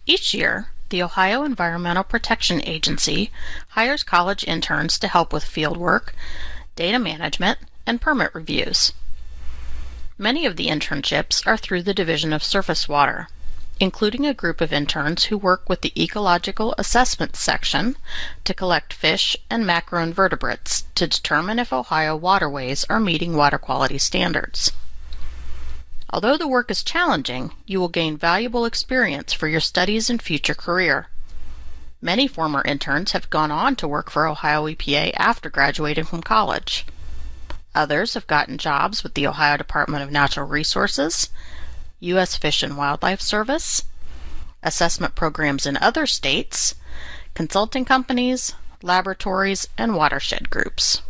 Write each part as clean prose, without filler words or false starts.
Each year, the Ohio Environmental Protection Agency hires college interns to help with fieldwork, data management, and permit reviews. Many of the internships are through the Division of Surface Water, including a group of interns who work with the Ecological Assessment Section to collect fish and macroinvertebrates to determine if Ohio waterways are meeting water quality standards. Although the work is challenging, you will gain valuable experience for your studies and future career. Many former interns have gone on to work for Ohio EPA after graduating from college. Others have gotten jobs with the Ohio Department of Natural Resources, U.S. Fish and Wildlife Service, assessment programs in other states, consulting companies, laboratories, and watershed groups.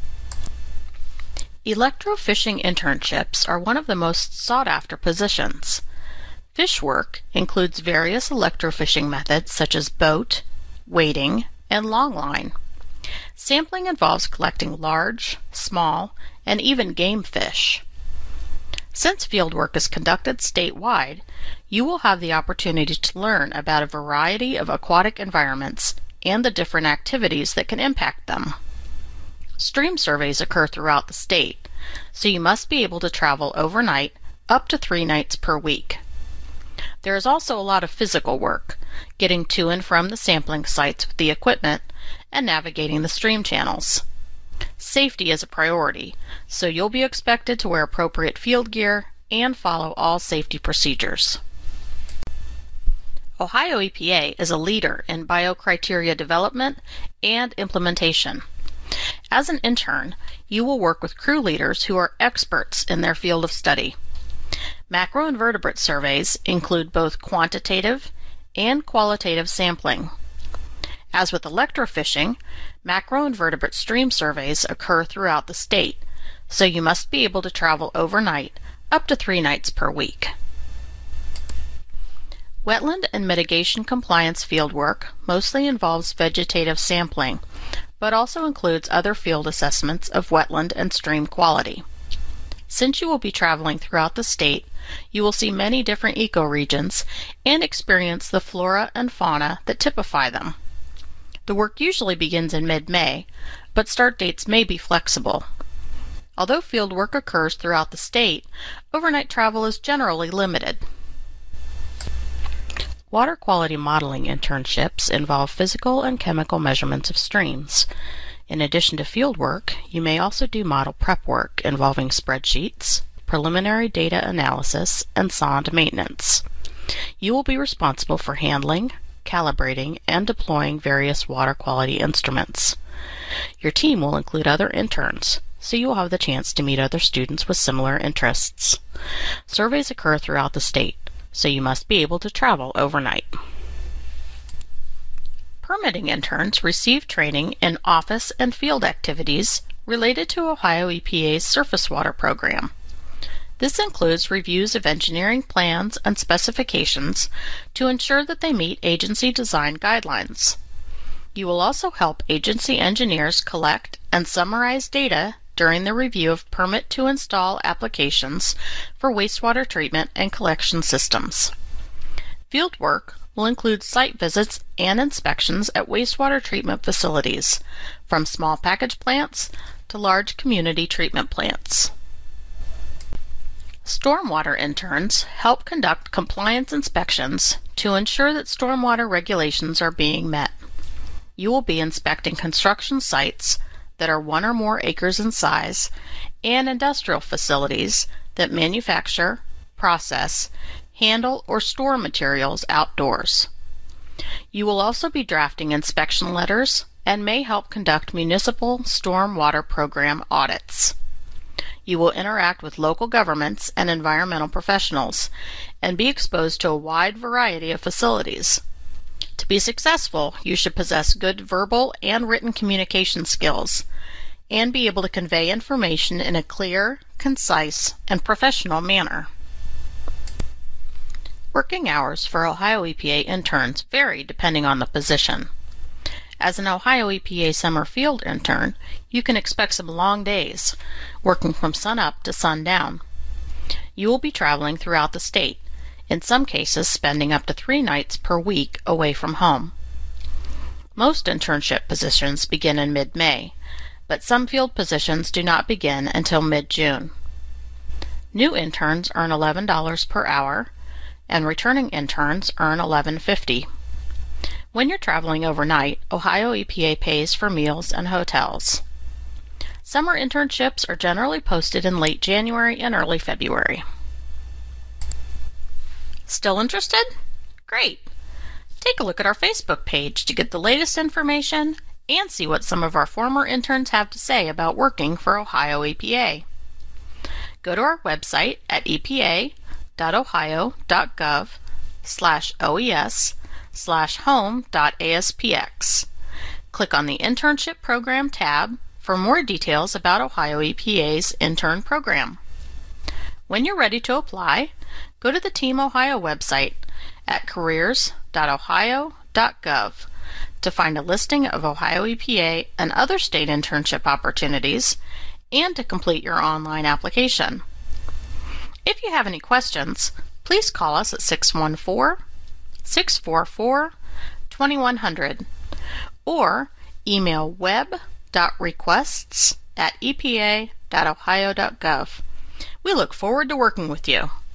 Electro-fishing internships are one of the most sought-after positions. Fish work includes various electrofishing methods such as boat, wading, and longline. Sampling involves collecting large, small, and even game fish. Since fieldwork is conducted statewide, you will have the opportunity to learn about a variety of aquatic environments and the different activities that can impact them. Stream surveys occur throughout the state, so you must be able to travel overnight up to 3 nights per week. There is also a lot of physical work, getting to and from the sampling sites with the equipment and navigating the stream channels. Safety is a priority, so you'll be expected to wear appropriate field gear and follow all safety procedures. Ohio EPA is a leader in biocriteria development and implementation. As an intern, you will work with crew leaders who are experts in their field of study. Macroinvertebrate surveys include both quantitative and qualitative sampling. As with electrofishing, macroinvertebrate stream surveys occur throughout the state, so you must be able to travel overnight up to 3 nights per week. Wetland and mitigation compliance fieldwork mostly involves vegetative sampling, but also includes other field assessments of wetland and stream quality. Since you will be traveling throughout the state, you will see many different ecoregions and experience the flora and fauna that typify them. The work usually begins in mid-May, but start dates may be flexible. Although field work occurs throughout the state, overnight travel is generally limited. Water quality modeling internships involve physical and chemical measurements of streams. In addition to field work, you may also do model prep work involving spreadsheets, preliminary data analysis, and sonde maintenance. You will be responsible for handling, calibrating, and deploying various water quality instruments. Your team will include other interns, so you will have the chance to meet other students with similar interests. Surveys occur throughout the state, so you must be able to travel overnight. Permitting interns receive training in office and field activities related to Ohio EPA's surface water program. This includes reviews of engineering plans and specifications to ensure that they meet agency design guidelines. You will also help agency engineers collect and summarize data during the review of permit to install applications for wastewater treatment and collection systems. Field work will include site visits and inspections at wastewater treatment facilities, from small package plants to large community treatment plants. Stormwater interns help conduct compliance inspections to ensure that stormwater regulations are being met. You will be inspecting construction sites that are 1 or more acres in size and industrial facilities that manufacture, process, handle, or store materials outdoors. You will also be drafting inspection letters and may help conduct municipal stormwater program audits. You will interact with local governments and environmental professionals and be exposed to a wide variety of facilities. To be successful, you should possess good verbal and written communication skills and be able to convey information in a clear, concise, and professional manner. Working hours for Ohio EPA interns vary depending on the position. As an Ohio EPA summer field intern, you can expect some long days, working from sunup to sundown. You will be traveling throughout the state, in some cases spending up to 3 nights per week away from home. Most internship positions begin in mid-May, but some field positions do not begin until mid-June. New interns earn $11 per hour, and returning interns earn $11.50. When you're traveling overnight, Ohio EPA pays for meals and hotels. Summer internships are generally posted in late January and early February. Still interested? Great! Take a look at our Facebook page to get the latest information and see what some of our former interns have to say about working for Ohio EPA. Go to our website at epa.ohio.gov/oes/home.aspx. Click on the Internship Program tab for more details about Ohio EPA's intern program. When you're ready to apply, go to the Team Ohio website at careers.ohio.gov to find a listing of Ohio EPA and other state internship opportunities and to complete your online application. If you have any questions, please call us at 614-644-2100 or email web.requests@epa.ohio.gov. We look forward to working with you.